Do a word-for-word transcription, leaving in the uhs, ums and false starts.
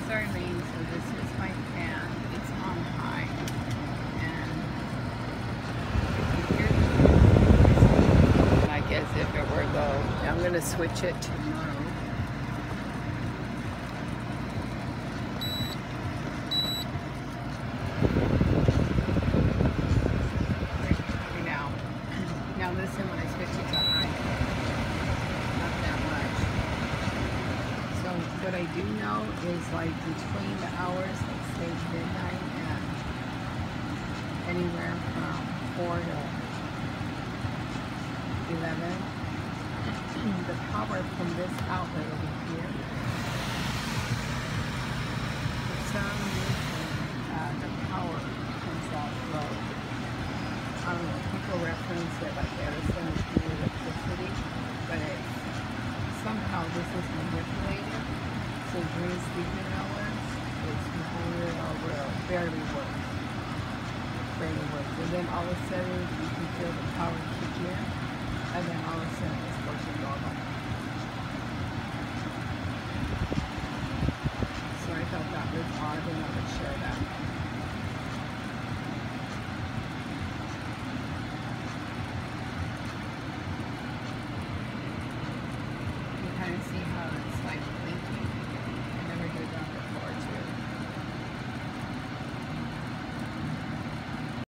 Darlene, so this is my fan. It's on high. And here's like as if it were low. Now I'm going to switch it to low. Now, now listen when I switch it to high. Not that much. So what I do know is like between the hours, like say midnight and anywhere from four to eleven, the power from this outlet over here, for some reason, uh, the power comes out low. I don't know, people reference it like Edison is the electricity, but it's, somehow this is manipulated. So during sleeping hours, it's real, real, barely works. Barely works. And then all of a sudden, you can feel the power kick in, and then all of a sudden, it's working normal. So I thought that was odd, and I would share that.